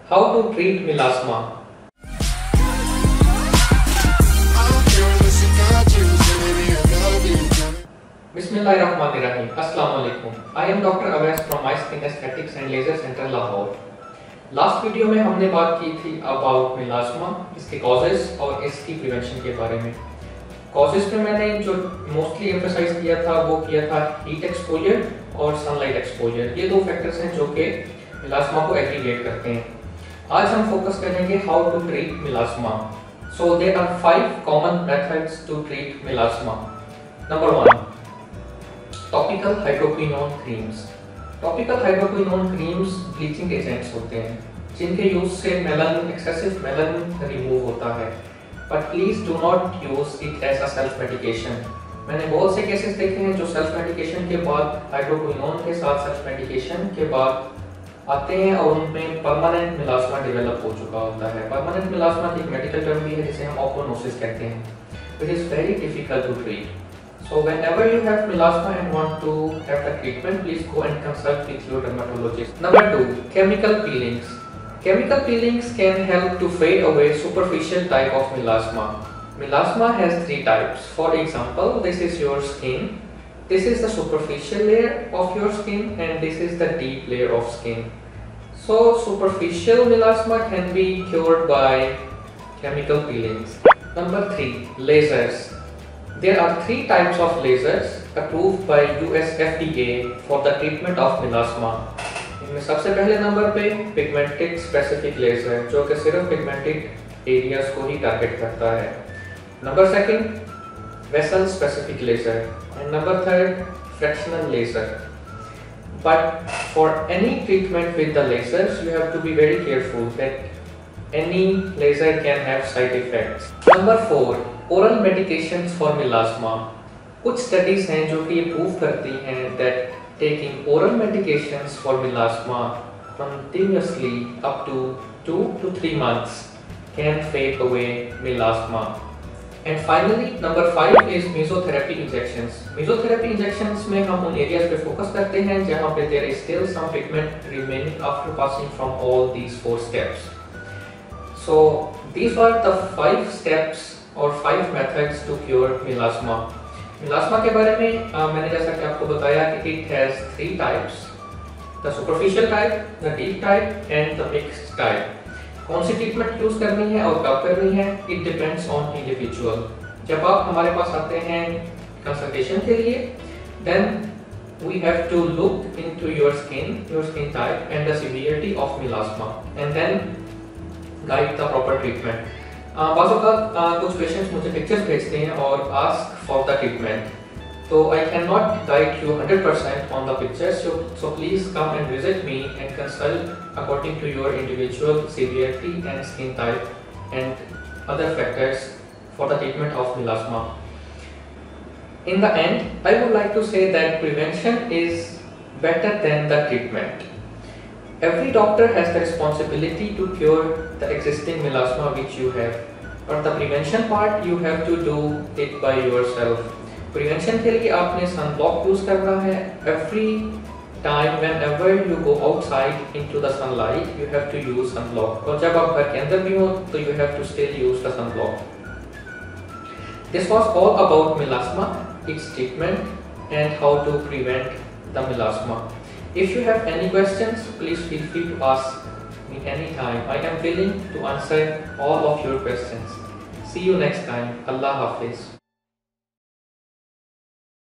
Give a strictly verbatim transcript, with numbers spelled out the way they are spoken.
How to treat melasma? Bismillahirrahmanirrahim. Assalamu alaikum. I am Doctor Awais from My Skin Aesthetics and Laser Center Lahore. Last video में हमने बात की थी about मिलास्मा, इसके causes और इसकी प्रिवेंशन के बारे में। कॉजेज में मैंने जो मोस्टली एम्फसाइज किया था वो किया था हीट एक्सपोजर और सनलाइट एक्सपोजर। ये दो फैक्टर्स हैं जो कि मिलास्मा को एग्रीगेट करते हैं। आज हम फोकस करेंगे how to treat melasma. So there are five common methods to treat melasma. Number one, topical hydroquinone creams. Topical hydroquinone creams bleaching agents होते हैं जिनके यूज से मेलानिन एक्सेसिव मेलानिन रिमूव होता है, but please do not use it as a self medication. मैंने बहुत से cases देखे हैं जो सेल्फ मेडिकेशन के बाद हाइड्रोक्विनोन के साथ सेल्फ मेडिकेशन के बाद आते हैं और उनमें परमानेंट मिलास्मा डेवलप हो चुका होता है। परमानेंट मिलास्मा की एक मेडिकल टर्म भी है जिसे हम ऑपोनोसिस कहते हैं, which is very difficult to treat. So whenever you have melasma and want to have the treatment, please go and consult with your dermatologist. Number two, chemical peelings. Chemical peelings can help to fade away superficial type of melasma. Melasma has three types. For example, this is your skin. This is the superficial layer of your skin and this is the deep layer of skin. So superficial melasma can be cured by chemical peelings. Number three, lasers. There are three types of lasers approved by U S F D A for the treatment of melasma. इनमें सबसे पहले number पे pigmented specific laser जो कि सिर्फ pigmented areas को ही target करता है। Number second, vessel specific laser and number third, fractional laser. But for any treatment with the lasers, you have to be very careful that any laser can have side effects. Number four, oral medications for melasma. कुछ studies हैं जो कि ये prove करती हैं that taking oral medications for melasma continuously up to two to three months can fade away melasma. And finally number five is mesotherapy injections. Mesotherapy injections में हम उन एरियाज पे फोकस करते हैं जहां पे there is still some pigment remaining after passing from all these four steps. So these are the five steps और five methods to cure melasma. Melasma के बारे में आ, मैंने जैसा कि आपको बताया कि it has three types, the superficial type, the deep type and the mixed type. कौन सी ट्रीटमेंट यूज करनी है और कब करनी है, इट डिपेंड्स ऑन इंडिविजुअल। जब आप हमारे पास आते हैं कंसल्टेशन के लिए, then we have to look into your skin, your skin type and the severity of melasma and then guide the proper treatment. बाज़ औक़ात कुछ पेशेंट्स मुझे पिक्चर्स भेजते हैं और आस्क फॉर द ट्रीटमेंट, तो I can not guide you hundred percent on the pictures, so please come and visit me and consult according to your individual severity and skin type and other factors for the treatment of melasma. In the end, I would like to say that prevention is better than the treatment. Every doctor has the responsibility to cure the existing melasma which you have, but the prevention part you have to do it by yourself. Prevention के लिए आपने sunblock use करना है every time whenever you go outside into the sunlight, you have to use sunblock. और जब आप घर के अंदर भी हो तो you have to still use the sunblock. This was all about melasma, its treatment and how to prevent the melasma. If you have any questions, please feel free to ask me anytime. I am willing to answer all of your questions. See you next time. Allah Hafiz.